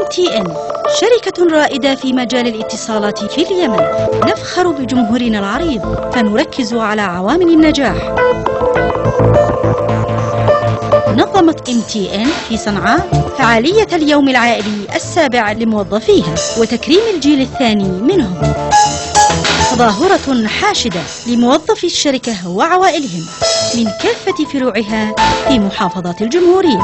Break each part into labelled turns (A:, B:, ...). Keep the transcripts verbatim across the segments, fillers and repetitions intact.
A: إم تي إن شركة رائدة في مجال الاتصالات في اليمن. نفخر بجمهورنا العريض، فنركز على عوامل النجاح. نظمت إم تي إن في صنعاء فعالية اليوم العائلي السابع لموظفيها وتكريم الجيل الثاني منهم. تظاهرة حاشدة لموظفي الشركة وعوائلهم من كافة فروعها في محافظات الجمهورية.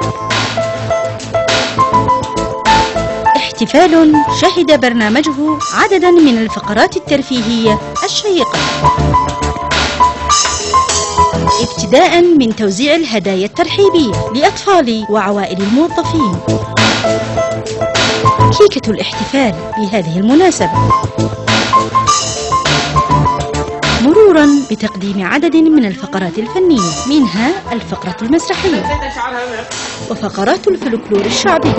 A: احتفال شهد برنامجه عددا من الفقرات الترفيهية الشيقة، ابتداء من توزيع الهدايا الترحيبية لأطفال وعوائل الموظفين، كيكة الاحتفال بهذه المناسبة، مرورا بتقديم عدد من الفقرات الفنية، منها الفقرة المسرحية وفقرات الفلكلور الشعبي،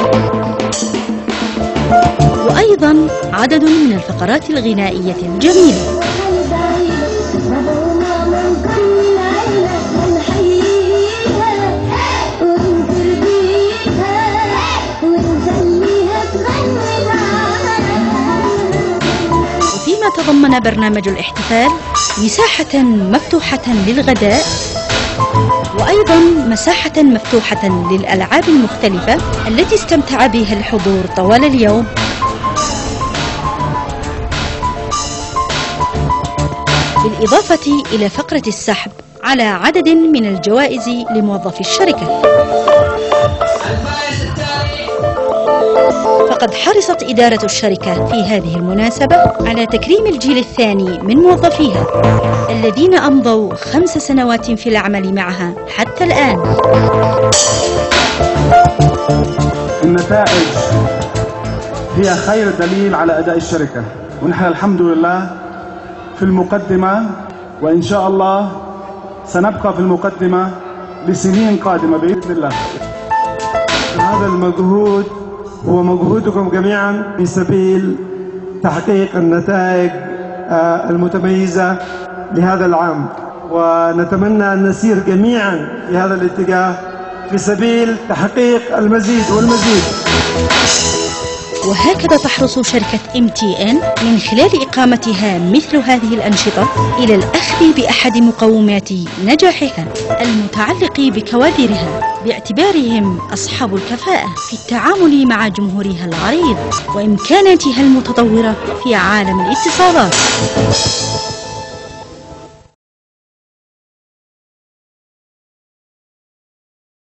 A: وأيضا عدد من الفقرات الغنائية الجميلة. وفيما تضمن برنامج الاحتفال مساحة مفتوحة للغداء، وأيضا مساحة مفتوحة للألعاب المختلفة التي استمتع بها الحضور طوال اليوم، بالإضافة إلى فقرة السحب على عدد من الجوائز لموظفي الشركة. فقد حرصت إدارة الشركة في هذه المناسبة على تكريم الجيل الثاني من موظفيها الذين أمضوا خمس سنوات في العمل معها حتى الآن.
B: النتائج هي خير دليل على أداء الشركة، ونحن الحمد لله في المقدمة، وإن شاء الله سنبقى في المقدمة لسنين قادمة بإذن الله.
C: هذا المجهود هو مجهودكم جميعا في سبيل تحقيق النتائج المتميزة لهذا العام، ونتمنى أن نسير جميعا في هذا الاتجاه في سبيل تحقيق المزيد والمزيد.
A: وهكذا تحرص شركة إم تي إن من خلال إقامتها مثل هذه الأنشطة إلى الأخذ بأحد مقومات نجاحها المتعلق بكوادرها، باعتبارهم أصحاب الكفاءة في التعامل مع جمهورها العريض وإمكاناتها المتطورة في عالم الاتصالات.